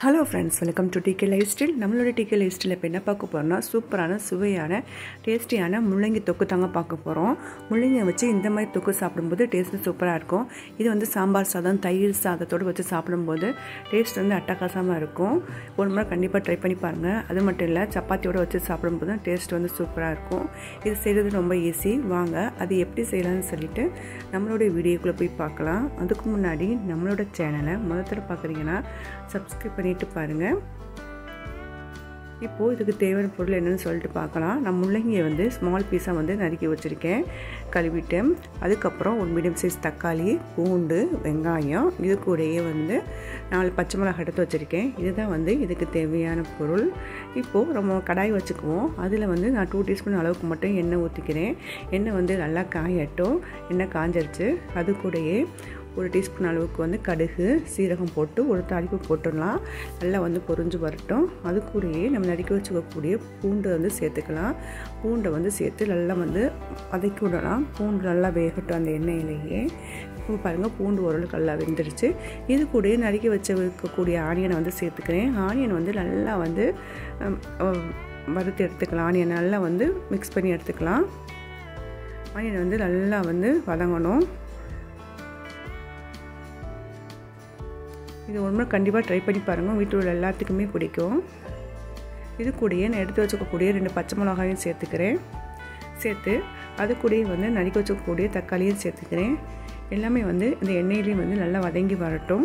Hello friends, welcome to DK life style. நம்மளோட DK life style இப்போ என்ன பார்க்க போகிறோம்னா, சூப்பரான சுவையான டேஸ்டியான முள்ளங்கி தொக்கு தாங்க பார்க்க போகிறோம். முள்ளங்கியை வச்சு இந்த மாதிரி தொக்கு சாப்பிடும்போது டேஸ்ட்டு சூப்பராக இருக்கும். இது வந்து சாம்பார் சாதம், தயிர் சாதத்தோடு வச்சு சாப்பிடும்போது டேஸ்ட் வந்து அட்டகாசமாக இருக்கும். ஒரு முறை கண்டிப்பாக ட்ரை பண்ணி பாருங்கள். அது மட்டும் இல்லை, சப்பாத்தியோடு வச்சு சாப்பிடும்போது டேஸ்ட் வந்து சூப்பராக இருக்கும். இது செய்கிறது ரொம்ப ஈஸி. வாங்க அது எப்படி செய்யலாம்னு சொல்லிட்டு நம்மளோட வீடியோக்குள்ளே போய் பார்க்கலாம். அதுக்கு முன்னாடி நம்மளோட சேனலை முதல்ல பார்க்குறீங்கன்னா சப்ஸ்கிரைப் பண்ணிட்டு பாருங்கள். இப்போது இதுக்கு தேவையான பொருள் என்னென்னு சொல்லிட்டு பார்க்கலாம். நான் முள்ளங்கியை வந்து ஸ்மால் பீஸாக வந்து நறுக்கி வச்சுருக்கேன், கழுவிட்டேன். அதுக்கப்புறம் ஒரு மீடியம் சைஸ் தக்காளி, பூண்டு, வெங்காயம், இது கூடயே வந்து 4 பச்சை மிளகாய் எடுத்து வச்சுருக்கேன். இதுதான் வந்து இதுக்கு தேவையான பொருள். இப்போது நம்ம கடாய் வச்சுக்குவோம். அதில் வந்து நான் 2 டீஸ்பூன் அளவுக்கு மட்டும் எண்ணெய் ஊற்றிக்கிறேன். எண்ணெய் வந்து நல்லா காயட்டும். எண்ணெய் காஞ்சிருச்சு. அது கூடயே 1 டீஸ்பூன் அளவுக்கு வந்து கடுகு, சீரகம் போட்டு ஒரு தாளிப்பு போட்டுடலாம். நல்லா வந்து பொரிஞ்சு வரட்டும். அது கூடயே நம்ம நறுக்கி வச்சுக்கக்கூடிய பூண்டை வந்து சேர்த்துக்கலாம். பூண்டை வந்து சேர்த்து நல்லா வந்து வதக்கி விடலாம். பூண்டு நல்லா வேகட்டும் அந்த எண்ணெயிலேயே. இப்போ பாருங்கள், பூண்டு ஓரளவுக்கு நல்லா வெந்துருச்சு. இது கூடயே நறுக்கி வச்சுக்கக்கூடிய ஆனியனை வந்து சேர்த்துக்கிறேன். ஆனியன் வந்து நல்லா வந்து வறுத்து எடுத்துக்கலாம். ஆனியன் நல்லா வந்து மிக்ஸ் பண்ணி எடுத்துக்கலாம். ஆனியன் வந்து நல்லா வந்து வதங்கணும். இது ஒரு முறை கண்டிப்பாக ட்ரை பண்ணி பாருங்கள். வீட்டில் உள்ள எல்லாத்துக்குமே பிடிக்கும். இது கூடயே நான் எடுத்து வச்சுக்கக்கூடிய 2 பச்சை மிளகாயும் சேர்த்துக்கிறேன். சேர்த்து அது கூடயே வந்து நறுக்கி வச்சுக்கக்கூடிய தக்காளியும் சேர்த்துக்கிறேன். எல்லாமே வந்து இந்த எண்ணெயிலையும் வந்து நல்லா வதங்கி வரட்டும்.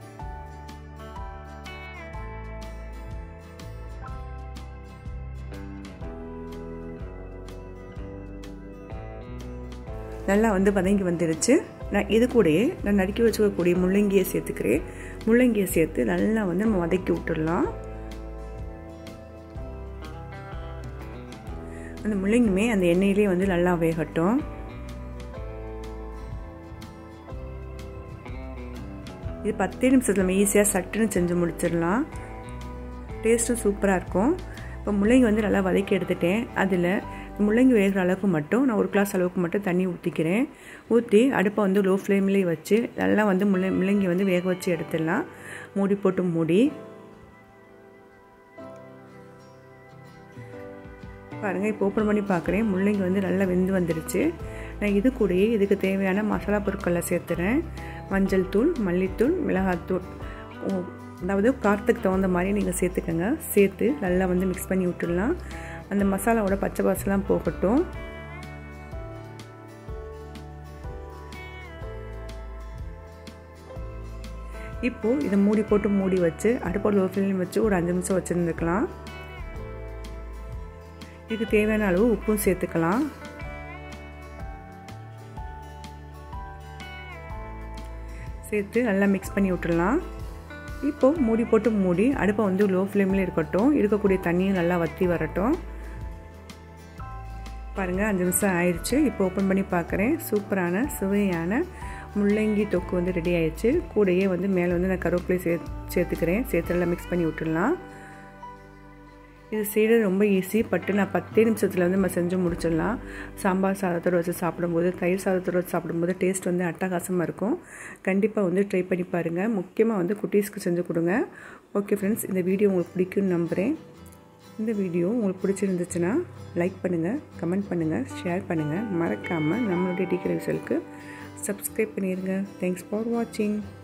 நல்லா வந்து வதங்கி வந்துடுச்சு. நான் இது கூடயே நான் நறுக்கி வச்சுக்கக்கூடிய முள்ளங்கியை சேர்த்துக்கிறேன். முள்ளங்கியை சேர்த்து நல்லா வந்து நம்ம வதக்கி விட்டுடலாம். அந்த முள்ளங்கியுமே அந்த எண்ணெயிலே வந்து நல்லா வேகட்டும். இது 10 நிமிஷத்தில் நம்ம ஈஸியாக சட்டுன்னு செஞ்சு முடிச்சிடலாம். டேஸ்ட்டும் சூப்பராக இருக்கும். இப்போ முள்ளங்கி வந்து நல்லா வதக்கி எடுத்துட்டேன். அதில் முள்ளங்கி வேகிற அளவுக்கு மட்டும் நான் 1 கிளாஸ் அளவுக்கு மட்டும் தண்ணி ஊற்றிக்கிறேன். ஊற்றி அடுப்பை வந்து லோ ஃப்ளேம்லேயே வச்சு நல்லா வந்து முள்ளங்கி வந்து வேக வச்சு எடுத்துடலாம். மூடி போட்டு மூடி பாருங்கள். இப்போ ஓப்பன் பண்ணி பார்க்குறேன். முள்ளங்கி வந்து நல்லா வெந்து வந்துடுச்சு. நான் இது கூடயே இதுக்கு தேவையான மசாலா பொருட்களை சேர்த்துறேன். மஞ்சள் தூள், மல்லித்தூள், மிளகாத்தூள், அதாவது காரத்துக்கு தகுந்த மாதிரி நீங்கள் சேர்த்துக்கோங்க. சேர்த்து நல்லா வந்து மிக்ஸ் பண்ணி விட்டுடலாம். அந்த மசாலாவோட பச்சை வாசலாம் போகட்டும். இப்போது இதை மூடி போட்டு மூடி வச்சு அடுப்போட லோ ஃப்ளேம் வச்சு ஒரு 5 நிமிஷம் வச்சுருந்துக்கலாம். இதுக்கு தேவையான அளவு உப்பும் சேர்த்துக்கலாம். சேர்த்து நல்லா மிக்ஸ் பண்ணி விட்டுடலாம். இப்போது மூடி போட்டு மூடி அடுப்பை வந்து லோ ஃப்ளேமில் இருக்கட்டும். இருக்கக்கூடிய தண்ணியும் நல்லா வற்றி வரட்டும். பாருங்கள், 5 நிமிஷம் ஆயிடுச்சு. இப்போ ஓப்பன் பண்ணி பார்க்குறேன். சூப்பரான சுவையான முள்ளங்கி தொக்கு வந்து ரெடி ஆயிடுச்சு. கூடையே வந்து மேலே வந்து நான் கருவேப்பிலை சேர்த்துக்கிறேன். சேர்த்து நல்லா மிக்ஸ் பண்ணி விட்டுடலாம். இது செய்கிறது ரொம்ப ஈஸி. நான் 10 நிமிஷத்தில் வந்து நம்ம செஞ்சு முடிச்சிடலாம். சாம்பார் சாதத்தோடு வச்சு சாப்பிடும்போது, தயிர் சாதத்தோடு வச்சு சாப்பிடும்போது டேஸ்ட் வந்து அட்டகாசமாக இருக்கும். கண்டிப்பாக வந்து ட்ரை பண்ணி பாருங்கள். முக்கியமாக வந்து குட்டீஸ்க்கு செஞ்சு கொடுங்க. ஓகே ஃப்ரெண்ட்ஸ், இந்த வீடியோ உங்களுக்கு பிடிக்கும்னு நம்புகிறேன். இந்த வீடியோ உங்களுக்கு பிடிச்சிருந்துச்சுன்னா லைக் பண்ணுங்கள், கமெண்ட் பண்ணுங்கள், ஷேர் பண்ணுங்கள். மறக்காமல் நம்மளுடைய டிகே லைஃப் ஸ்டைலுக்கு சப்ஸ்கிரைப் பண்ணிடுங்க. தேங்க்ஸ் ஃபார் வாட்சிங்.